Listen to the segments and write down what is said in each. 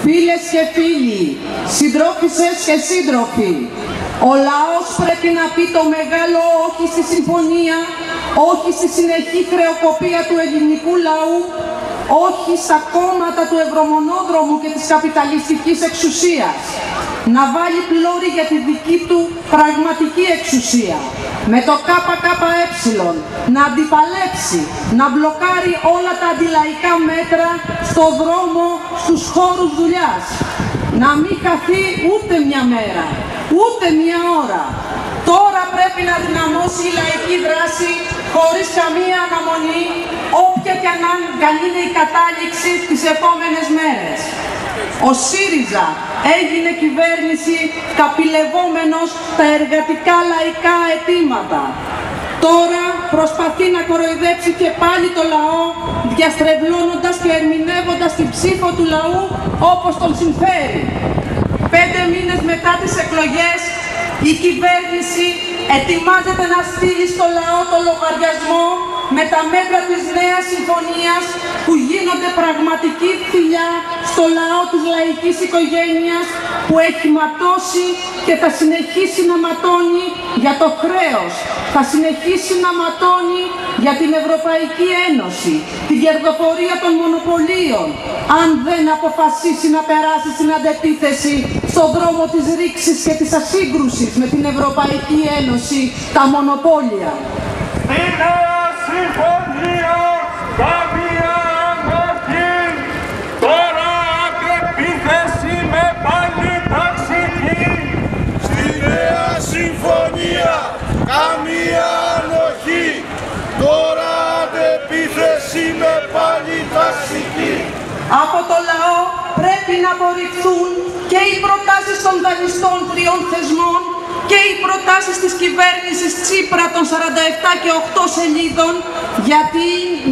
Φίλες και φίλοι, συντρόφισσες και σύντροφοι, ο λαός πρέπει να πει το μεγάλο όχι στη συμφωνία, όχι στη συνεχή χρεοκοπία του ελληνικού λαού, όχι στα κόμματα του ευρωμονόδρομου και της καπιταλιστικής εξουσίας. Να βάλει πλώρη για τη δική του πραγματική εξουσία. Με το ΚΚΕ να αντιπαλέψει, να μπλοκάρει όλα τα αντιλαϊκά μέτρα στο δρόμο, στους χώρους δουλειάς. Να μην χαθεί ούτε μια μέρα, ούτε μια ώρα. Τώρα πρέπει να δυναμώσει η λαϊκή δράση χωρίς καμία αναμονή, όποια και αν είναι η κατάληξη τις επόμενες μέρες. Ο ΣΥΡΙΖΑ έγινε κυβέρνηση καπηλευόμενος τα εργατικά λαϊκά αιτήματα. Τώρα προσπαθεί να κοροϊδέψει και πάλι το λαό, διαστρεβλώνοντας και ερμηνεύοντας την ψήφο του λαού όπως τον συμφέρει. 5 μήνες μετά τις εκλογές, η κυβέρνηση ετοιμάζεται να στείλει στο λαό το λογαριασμό με τα μέτρα της νέας συμφωνίας που γίνονται πραγματική φιλιά στο λαό της λαϊκής οικογένειας που έχει ματώσει και θα συνεχίσει να ματώνει για το χρέος, θα συνεχίσει να ματώνει για την Ευρωπαϊκή Ένωση, την κερδοφορία των μονοπωλίων, αν δεν αποφασίσει να περάσει στην αντεπίθεση στον δρόμο της ρήξης και της ασύγκρουσης με την Ευρωπαϊκή Ένωση, τα μονοπόλια. Στη νέα συμφωνία καμία ανοχή, τώρα αντεπίθεση με πάλι ταξική. Στη νέα συμφωνία καμία ανοχή, τώρα αντεπίθεση με πάλι ταξική. Από το λαό πρέπει να απορριφθούν και οι προτάσεις των δανειστών 3 θεσμών και οι προτάσεις της κυβέρνησης Τσίπρα των 47 και 8 σελίδων, γιατί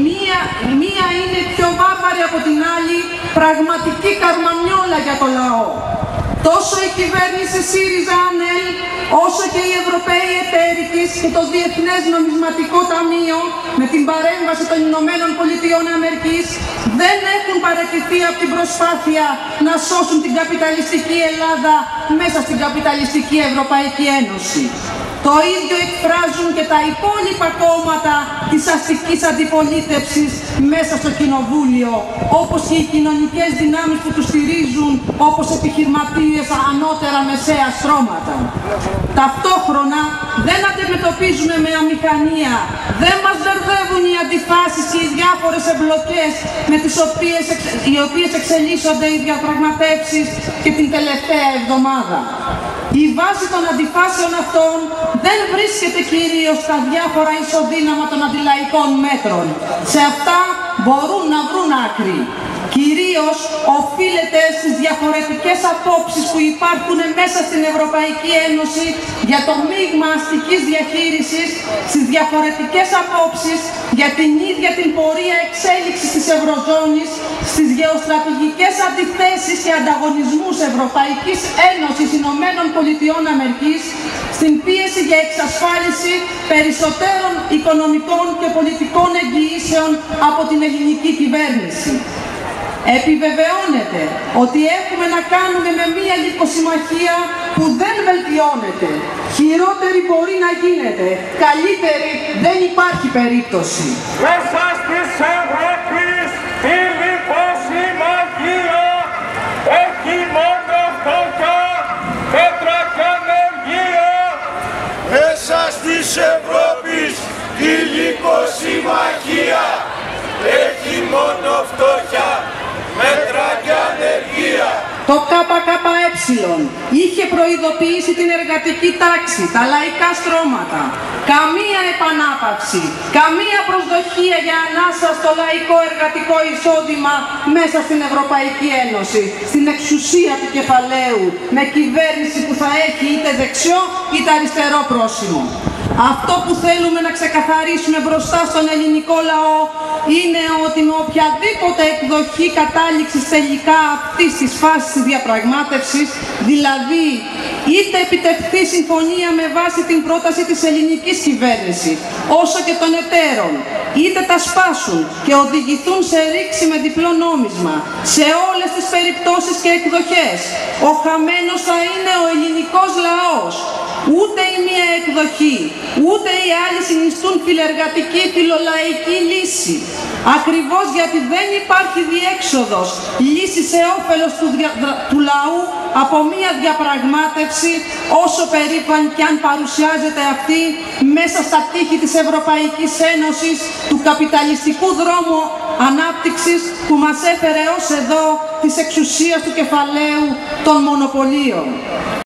μία είναι πιο βάβαρη από την άλλη, πραγματική καρμανιόλα για το λαό. Τόσο η κυβέρνηση ΣΥΡΙΖΑ-ΑΝΕΛ, όσο και οι Ευρωπαίοι εταίροι της και το Διεθνές Νομισματικό Ταμείο με την παρέμβαση των Ηνωμένων Πολιτειών Αμερικής δεν έχουν παραιτηθεί από την προσπάθεια να σώσουν την καπιταλιστική Ελλάδα μέσα στην καπιταλιστική Ευρωπαϊκή Ένωση. Το ίδιο εκφράζουν και τα υπόλοιπα κόμματα της αστικής αντιπολίτευσης μέσα στο Κοινοβούλιο, όπως και οι κοινωνικές δυνάμεις που τους στηρίζουν, όπως επιχειρηματίες ανώτερα μεσαία στρώματα. Ταυτόχρονα δεν αντιμετωπίζουμε με αμηχανία, δεν μας μπερδεύουν οι αντιφάσεις και οι διάφορες εμπλοκές με τις οποίες εξελίσσονται οι διαπραγματεύσεις και την τελευταία εβδομάδα. Η βάση των αντιφάσεων αυτών δεν βρίσκεται κυρίως στα διάφορα ισοδύναμα των αντιλαϊκών μέτρων. Σε αυτά μπορούν να βρουν άκρη. Κυρίως οφείλεται στις διαφορετικές απόψεις που υπάρχουν μέσα στην Ευρωπαϊκή Ένωση για το μείγμα αστικής διαχείρισης, στις διαφορετικές απόψεις για την ίδια την πορεία εξέλιξης της Ευρωζώνης, στις γεωστρατηγικές αντιθέσεις και ανταγωνισμούς Ευρωπαϊκής Ένωσης Ηνωμένων Πολιτειών Αμερικής, στην πίεση για εξασφάλιση περισσότερων οικονομικών και πολιτικών εγγυήσεων από την ελληνική κυβέρνηση. Επιβεβαιώνεται ότι έχουμε να κάνουμε με μία λιποσυμμαχία που δεν βελτιώνεται. Χειρότερη μπορεί να γίνεται. Καλύτερη δεν υπάρχει περίπτωση. Μέσα στις Ευρώπης η λιποσυμμαχία έχει μόνο φτώχεια, πέτρα και ανεργία. Μέσα στις Ευρώπης η λιποσυμμαχία έχει μόνο φτώχεια, μέτρα και ανεργία. Το ΚΚΕ είχε προειδοποιήσει την εργατική τάξη, τα λαϊκά στρώματα. Καμία επανάπαυση, καμία προσδοκία για ανάσα στο λαϊκό εργατικό εισόδημα μέσα στην Ευρωπαϊκή Ένωση, στην εξουσία του κεφαλαίου, με κυβέρνηση που θα έχει είτε δεξιό είτε αριστερό πρόσημο. Αυτό που θέλουμε να ξεκαθαρίσουμε μπροστά στον ελληνικό λαό είναι ότι με οποιαδήποτε εκδοχή κατάληξης τελικά αυτής της φάσης της διαπραγμάτευσης, δηλαδή είτε επιτευχθεί συμφωνία με βάση την πρόταση της ελληνικής κυβέρνησης, όσο και των εταίρων, είτε τα σπάσουν και οδηγηθούν σε ρήξη με διπλό νόμισμα, σε όλες τις περιπτώσεις και εκδοχές, ο χαμένος θα είναι ο ελληνικός λαός. Ούτε η μία εκδοχή, ούτε οι άλλοι συνιστούν φιλεργατική, φιλολαϊκή λύση. Ακριβώς γιατί δεν υπάρχει διέξοδος, λύση σε όφελος του λαού από μία διαπραγμάτευση, όσο περήφανη κι αν παρουσιάζεται αυτή μέσα στα τείχη της Ευρωπαϊκής Ένωσης, του καπιταλιστικού δρόμου ανάπτυξης που μας έφερε ως εδώ της εξουσίας του κεφαλαίου των μονοπωλίων.